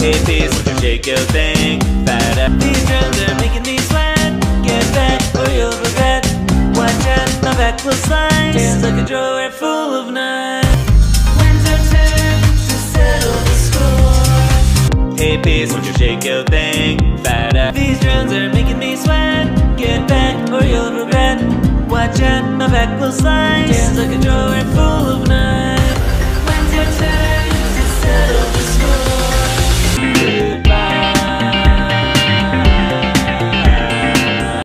Hey peace, won't you shake your thing? Fat ass. These drums are making me sweat. Get back or you'll regret. Watch out, my back will slide. Dance like a drawer full of nuts. When's our turn to settle the score? Hey peace, won't you shake your thing? Fat ass. These drums are making me sweat. Get back or you'll regret. Watch out, my back will slide. Dance like a drawer full of nuts.